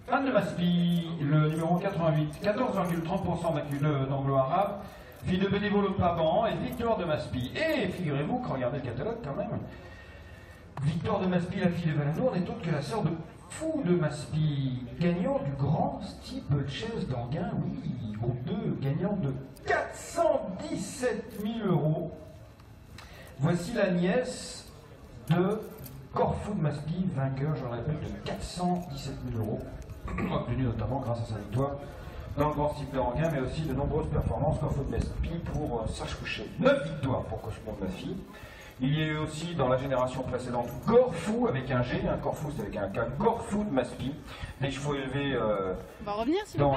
Anne de Maspy, le numéro 88, 14,30% d'accueil d'anglo-arabe, fille de bénévole au Paban, et Victoire de Maspy. Et figurez-vous que regardez le catalogue quand même. Victoire de Maspy, la fille de Valendour, n'est autre que la sœur de Fou de Maspy, gagnant du grand steeplechase d'Anguin, oui, groupe 2, gagnant de 417 000 €. Voici la nièce de Corfou de Maspy, vainqueur, je le répète, de 417 000 €, obtenu notamment grâce à sa victoire dans le grand steeple d'Anguin, mais aussi de nombreuses performances. Corfou de Maspy pour Sage-Coucher. 9 victoires pour Corfou de Maspy. Il y a eu aussi dans la génération précédente Corfou avec un G, Corfou c'est avec un K, Corfou de Maspy, des chevaux élevés On va revenir, dans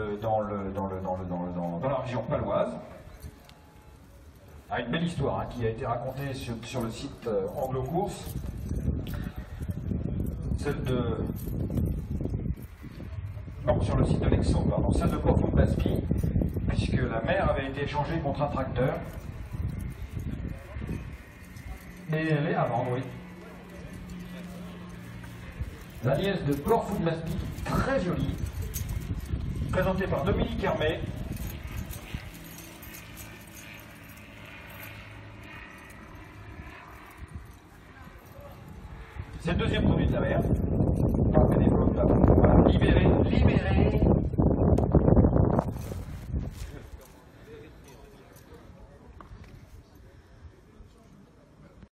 la région paloise. Ah, une belle histoire qui a été racontée sur le site Anglo-Course, celle de... Non, sur le site de Lexo, pardon, celle de Corfou de Maspy, puisque la mère avait été échangée contre un tracteur. Et elle est à vendre, oui. La nièce de Corfou de Maspy, très jolie, présentée par Dominique Hermé. C'est le deuxième produit de la mère. Par bénévole, voilà. Libéré, libéré.